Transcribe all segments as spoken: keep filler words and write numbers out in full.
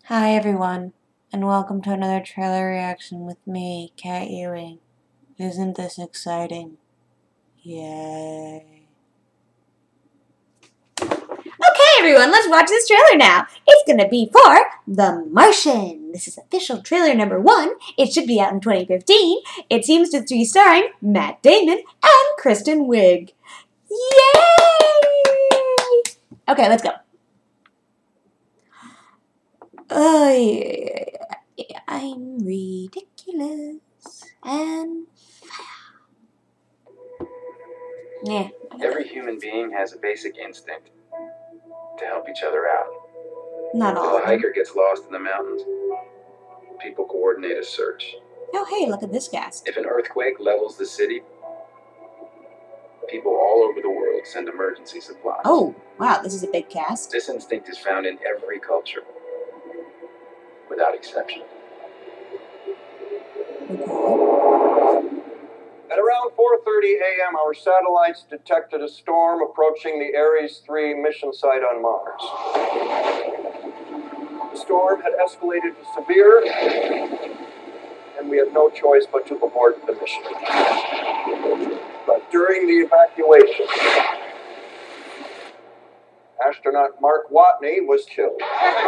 Hi everyone, and welcome to another trailer reaction with me, Kat Ewing. Isn't this exciting? Yay. Okay everyone, let's watch this trailer now. It's gonna be for The Martian. This is official trailer number one. It should be out in twenty fifteen. It seems to be starring Matt Damon and Kristen Wiig. Yay! Okay, let's go. Oh, yeah. I'm ridiculous and yeah. Every human being has a basic instinct to help each other out. Not all. If a hiker gets lost in the mountains, people coordinate a search. Oh, hey, look at this cast. If an earthquake levels the city, people all over the world send emergency supplies. Oh, wow, this is a big cast. This instinct is found in every culture, without exception. Okay. At around four thirty a m, our satellites detected a storm approaching the Ares three mission site on Mars. The storm had escalated to severe, and we had no choice but to abort the mission. But during the evacuation, astronaut Mark Watney was killed.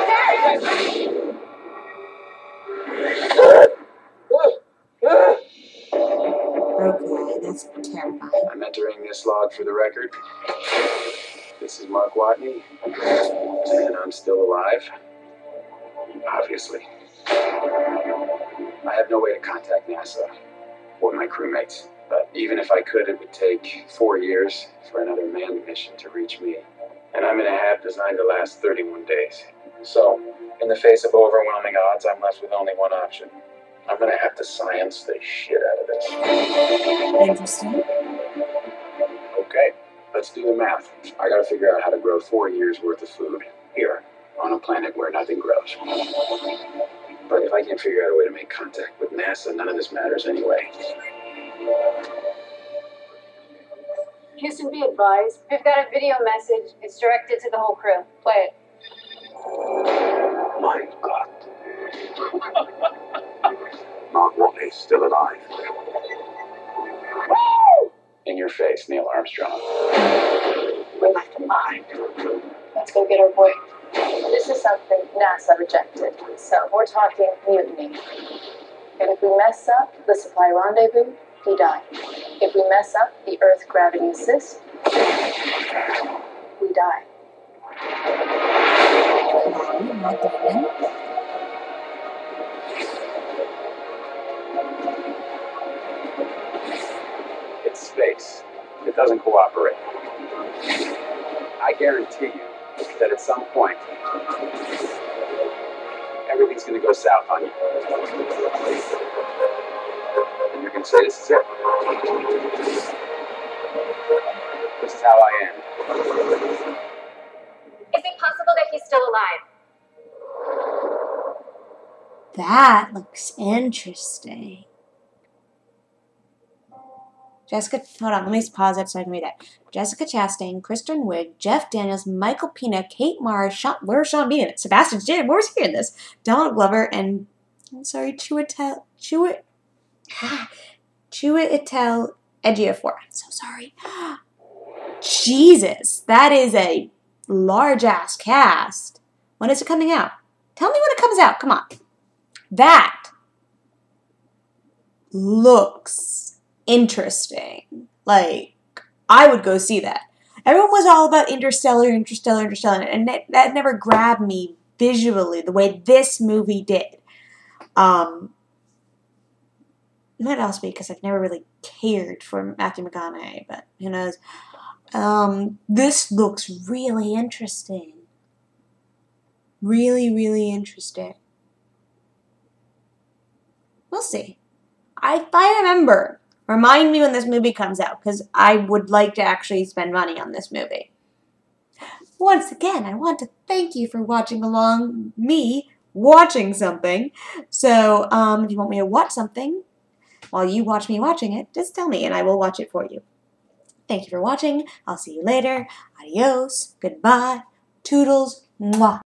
Okay, that's terrifying. I'm entering this log for the record. This is Mark Watney, and I'm still alive. Obviously. I have no way to contact NASA or my crewmates, but even if I could, it would take four years for another manned mission to reach me. And I'm in a hab designed to last thirty-one days. So, in the face of overwhelming odds, I'm left with only one option. I'm gonna have to science the shit out of this. Interesting. Okay, let's do the math. I gotta figure out how to grow four years worth of food here on a planet where nothing grows. But if I can't figure out a way to make contact with NASA, none of this matters anyway. Houston, be advised. We've got a video message. It's directed to the whole crew. Play it. My God. Mark Watney's still alive. In your face, Neil Armstrong. We're left behind. Let's go get our boy. This is something NASA rejected. So we're talking mutiny. And if we mess up the supply rendezvous, we die. If we mess up the Earth gravity assist, we die. Not different. It's space. It doesn't cooperate. I guarantee you that at some point, everything's going to go south on you. And you're going to say, this is it. This is how I end. Is it possible that he's still alive? That looks interesting. Jessica, hold on, let me pause it so I can read it. Jessica Chastain, Kristen Wiig, Jeff Daniels, Michael Pena, Kate Mara, Sean, where's Sean Bean in it? Sebastian Stan, where's he in this? Donald Glover, and, I'm sorry, Chiwetel, Chiwetel, Chiwetel Ejiofor. I'm so sorry. Jesus, that is a large-ass cast. When is it coming out? Tell me when it comes out, come on. That looks interesting. Like, I would go see that. Everyone was all about Interstellar, Interstellar, Interstellar, and that, that never grabbed me visually the way this movie did. Um, not else because I've never really cared for Matthew McConaughey, but who knows. Um, this looks really interesting. Really, really interesting. We'll see. I, if I remember, remind me when this movie comes out, because I would like to actually spend money on this movie. Once again, I want to thank you for watching along me watching something. So, um, if you want me to watch something while you watch me watching it, just tell me and I will watch it for you. Thank you for watching. I'll see you later. Adios. Goodbye. Toodles. Mwah.